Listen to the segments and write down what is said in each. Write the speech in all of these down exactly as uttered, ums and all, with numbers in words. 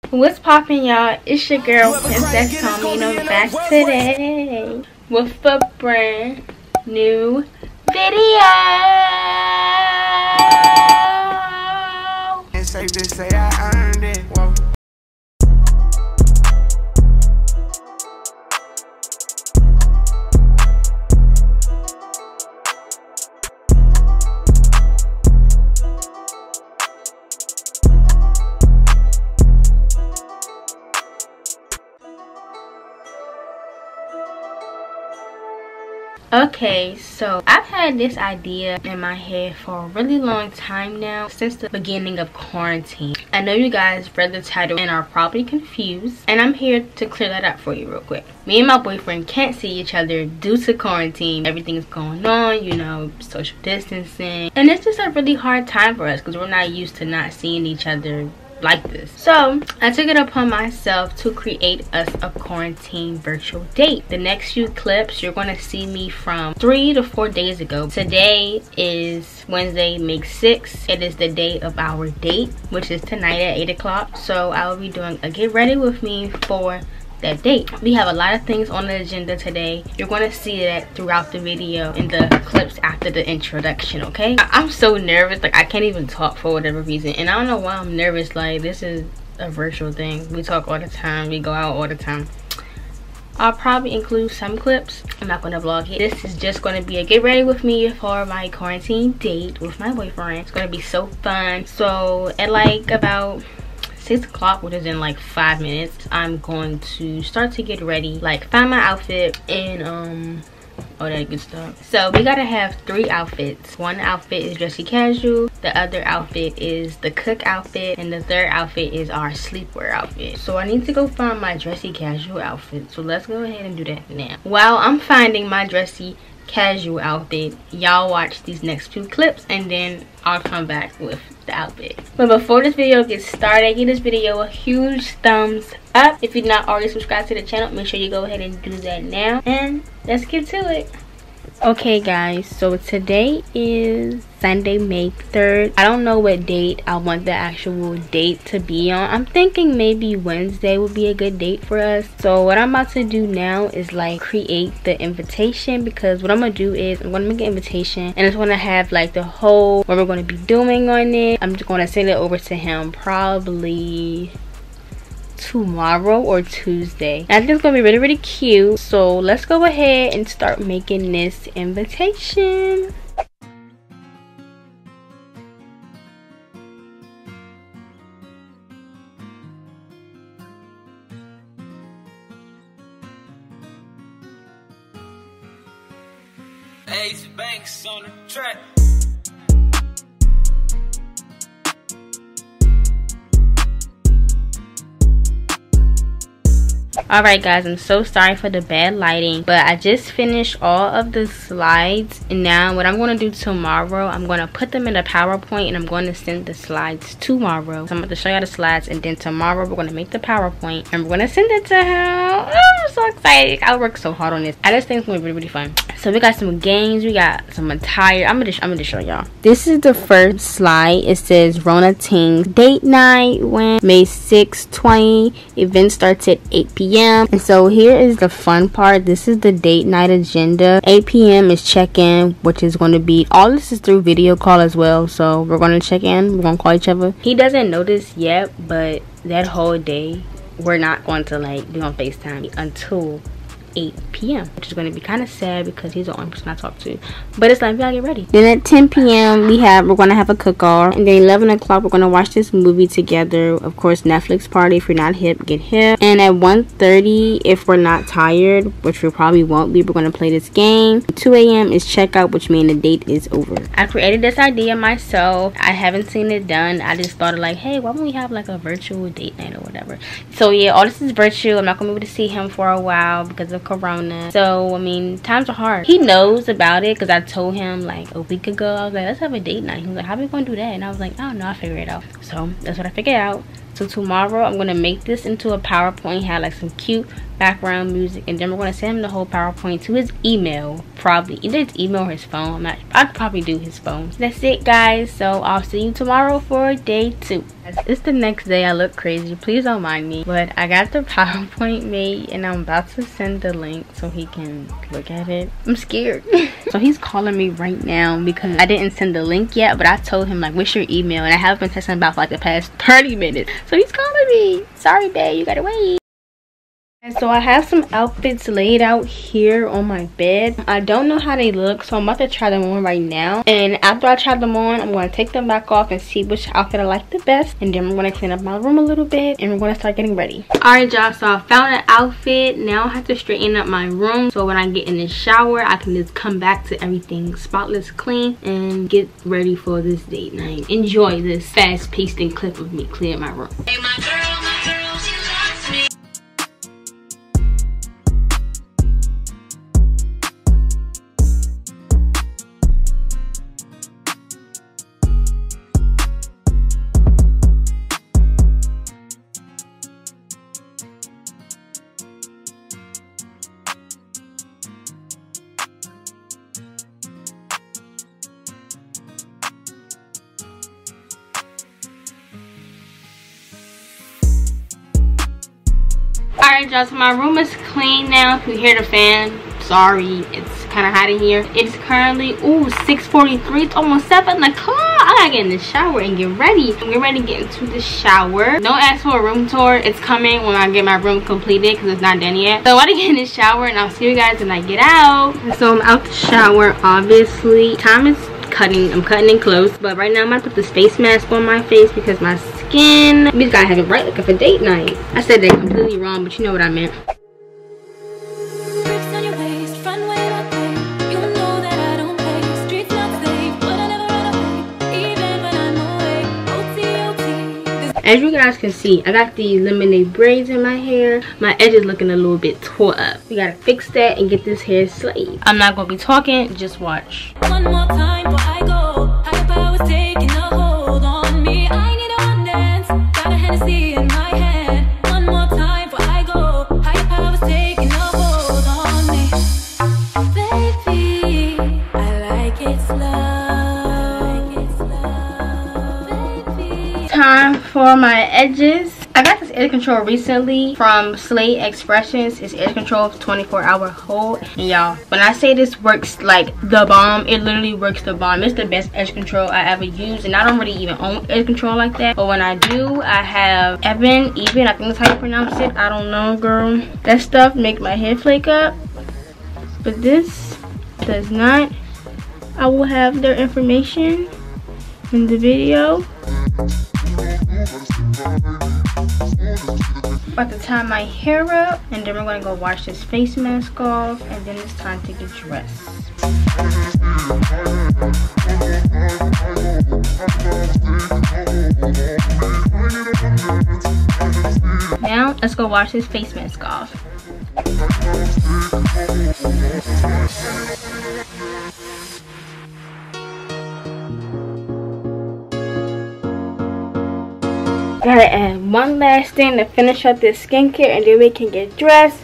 What's poppin', y'all? It's your girl Princess Tommy, and I'm back today with a brand new video. It's safe to say I earned it. Whoa. Okay, so I've had this idea in my head for a really long time now, since the beginning of quarantine. I know you guys read the title and are probably confused, and I'm here to clear that up for you real quick. Me and my boyfriend can't see each other due to quarantine. Everything's going on, you know, social distancing, and it's just a really hard time for us because we're not used to not seeing each other like this. So I took it upon myself to create us a quarantine virtual date. The next few clips you're going to see me from three to four days ago. Today is Wednesday, May sixth. It is the day of our date, which is tonight at eight o'clock. So I will be doing a get ready with me for that date. We have a lot of things on the agenda today. You're going to see that throughout the video in the clips after the introduction, okay? I I'm so nervous, like I can't even talk for whatever reason, and I don't know why I'm nervous. Like, this is a virtual thing. We talk all the time, we go out all the time. I'll probably include some clips. I'm not going to vlog it. This is just going to be a get ready with me for my quarantine date with my boyfriend. It's going to be so fun. So at like about six o'clock, which is in like five minutes, I'm going to start to get ready, like find my outfit and um all that good stuff. So we gotta have three outfits. One outfit is dressy casual, the other outfit is the cook outfit, and the third outfit is our sleepwear outfit. So I need to go find my dressy casual outfit, so let's go ahead and do that now. While I'm finding my dressy casual outfit, y'all watch these next two clips and then I'll come back with the outfit. But before this video gets started, give this video a huge thumbs up. If you're not already subscribed to the channel, make sure you go ahead and do that now, and let's get to it. Okay guys, so today is Sunday, May third. I don't know what date I want the actual date to be on. I'm thinking maybe Wednesday would be a good date for us. So what I'm about to do now is like create the invitation, because what I'm gonna do is I'm gonna make an invitation and it's gonna have like the whole what we're gonna be doing on it. I'm just gonna send it over to him probably tomorrow or Tuesday. I think it's gonna be really really cute. So let's go ahead and start making this invitation. Ace Banks on the track. Alright guys, I'm so sorry for the bad lighting, but I just finished all of the slides, and now what I'm going to do tomorrow, I'm going to put them in a PowerPoint and I'm going to send the slides tomorrow. So I'm going to show you the slides, and then tomorrow we're going to make the PowerPoint and we're going to send it to him. Oh, I'm so excited. I worked so hard on this. I just think it's going to be really, really fun. So we got some games, we got some attire. I'm going to I'm going to show y'all. This is the first slide. It says Rona Ting's date night when May sixth, twenty. Event starts at eight p m And so here is the fun part. This is the date night agenda. eight p m is check-in, which is going to be, all this is through video call as well. So we're going to check in, we're going to call each other. He doesn't know this yet, but that whole day we're not going to like be on FaceTime until eight p m which is going to be kind of sad because he's the only person I talk to. But it's like, we gotta get ready. Then at ten p m we have we're going to have a cook-off, and then eleven o'clock we're going to watch this movie together. Of course, Netflix party. If you're not hip, get hip. And at one thirty, if we're not tired, which we probably won't be, we're going to play this game. two a m is checkout, which means the date is over. I created this idea myself. I haven't seen it done. I just thought of like, hey, why don't we have like a virtual date night or whatever. So yeah, all this is virtual. I'm not going to be able to see him for a while because of Corona. So I mean, times are hard. He knows about it because I told him like a week ago. I was like, let's have a date night. He was like, how are we gonna do that? And I was like, I don't know, I'll figure it out. So that's what I figured out. So tomorrow I'm gonna make this into a PowerPoint, have like some cute background music, and then we're gonna send him the whole PowerPoint to his email, probably either his email or his phone. I'm not I'd probably do his phone. That's it, guys. So I'll see you tomorrow for day two. It's the next day. I look crazy, please don't mind me, but I got the PowerPoint made and I'm about to send the link so he can look at it. I'm scared. So he's calling me right now because I didn't send the link yet, but I told him like, what's your email, and I haven't been texting about for like the past thirty minutes. So he's calling me. Sorry babe, you gotta wait. So I have some outfits laid out here on my bed. I don't know how they look, so I'm about to try them on right now. And after I try them on, I'm going to take them back off and see which outfit I like the best. And then we're going to clean up my room a little bit and we're going to start getting ready. Alright y'all, so I found an outfit. Now I have to straighten up my room, so when I get in the shower, I can just come back to everything spotless clean and get ready for this date night. Enjoy this fast-paced clip of me clearing my room. Hey, my girl, my girl, she loves me. Alright y'all, so my room is clean now. If you hear the fan, sorry, it's kind of hot in here. It's currently, ooh, six forty-three. It's almost seven o'clock. I gotta get in the shower and get ready. I'm getting ready to get into the shower. Don't ask for a room tour. It's coming when I get my room completed because it's not done yet. So I want to get in the shower and I'll see you guys when I get out. So I'm out the shower, obviously. Time is cutting. I'm cutting it close, but right now I'm gonna put this face mask on my face because my skin, these guys have it right looking for date night. I said that completely wrong, but you know what I meant. As you guys can see, I got these lemonade braids in my hair. My edge is looking a little bit tore up. We gotta fix that and get this hair slayed. I'm not gonna be talking, just watch. One more time before I go. Higher powers taking a hold on me. I need a one dance. Got a Hennessy in my hand. One more time before I go. Higher powers taking a hold on me. Baby, I like it slow. Time for my edges. I got this edge control recently from Slate Expressions. It's edge control twenty-four hour hold. And y'all, when I say this works like the bomb, it literally works the bomb. It's the best edge control I ever used, and I don't really even own edge control like that. But when I do, I have Even, Even, I think that's how you pronounce it. I don't know, girl. That stuff make my hair flake up, but this does not. I will have their information in the video. About to tie my hair up, and then we're gonna go wash this face mask off, and then it's time to get dressed. Now let's go wash this face mask off. Gotta add one last thing to finish up this skincare, and then we can get dressed.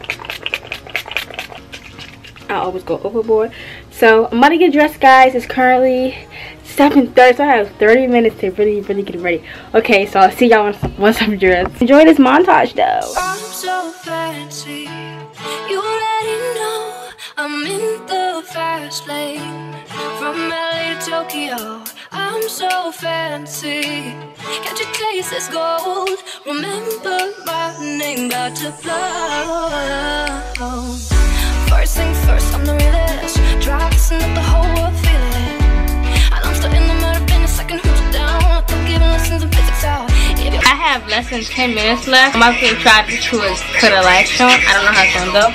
I always go overboard. So I'm about to get dressed, guys. It's currently seven thirty, so I have thirty minutes to really, really get ready. Okay, so I'll see y'all once, once I'm dressed. Enjoy this montage, though. I'm so fancy. You already know I'm in the fast lane. From L A to Tokyo, I'm so fancy. Can't you taste this gold? Remember my name, about to blow. First thing first, I'm the realest. Drops and let the whole world feel it. I'm still in the murder business, I can hold you down. I'm giving lessons of physics out. I have less than ten minutes left. I'm about to try to do a put a latch on. I don't know how it's gonna go.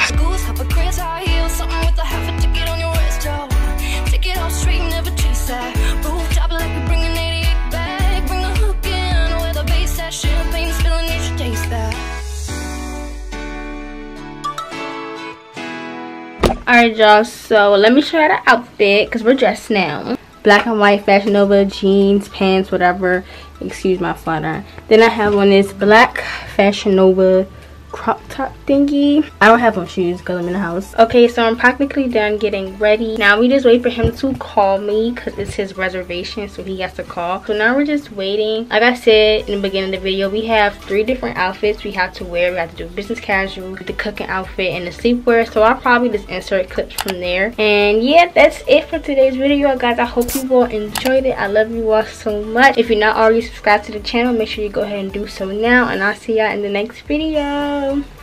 Alright y'all, so let me show you the outfit because we're dressed now. Black and white Fashion Nova jeans, pants, whatever. Excuse my flat iron. Then I have on this black Fashion Nova crop top thingy. I don't have on shoes because I'm in the house. Okay, so I'm practically done getting ready. Now we just wait for him to call me because it's his reservation, so he has to call. So now we're just waiting. Like I said in the beginning of the video, we have three different outfits we have to wear. We have to do business casual, the cooking outfit, and the sleepwear. So I'll probably just insert clips from there. And yeah, that's it for today's video, guys. I hope you all enjoyed it. I love you all so much. If you're not already subscribed to the channel, make sure you go ahead and do so now, and I'll see y'all in the next video.